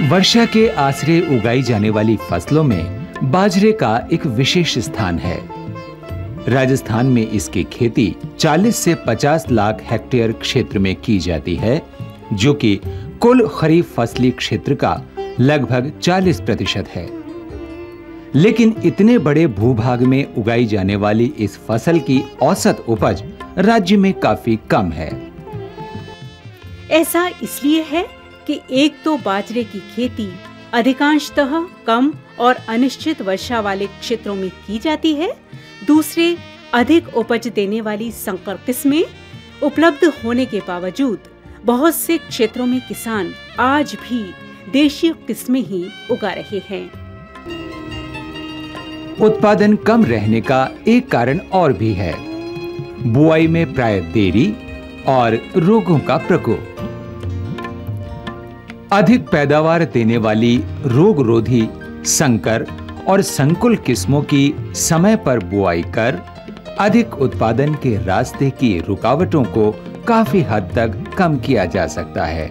वर्षा के आसरे उगाई जाने वाली फसलों में बाजरे का एक विशेष स्थान है। राजस्थान में इसकी खेती 40 से 50 लाख हेक्टेयर क्षेत्र में की जाती है, जो कि कुल खरीफ फसली क्षेत्र का लगभग 40% है। लेकिन इतने बड़े भूभाग में उगाई जाने वाली इस फसल की औसत उपज राज्य में काफी कम है। ऐसा इसलिए है कि एक तो बाजरे की खेती अधिकांशतः कम और अनिश्चित वर्षा वाले क्षेत्रों में की जाती है, दूसरे अधिक उपज देने वाली संकर किस्में उपलब्ध होने के बावजूद बहुत से क्षेत्रों में किसान आज भी देशी किस्में ही उगा रहे हैं। उत्पादन कम रहने का एक कारण और भी है, बुआई में प्राय देरी और रोगों का प्रकोप। अधिक पैदावार देने वाली रोगरोधी संकर और संकुल किस्मों की समय पर बुआई कर अधिक उत्पादन के रास्ते की रुकावटों को काफी हद तक कम किया जा सकता है।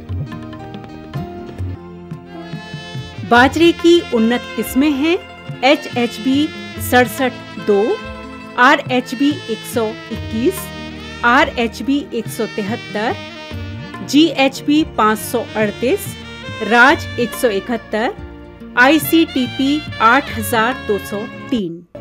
बाजरे की उन्नत किस्में हैं HHB 67-2, RHB 121, RHB 173, GHB 538, राज 171, ICTP 8203।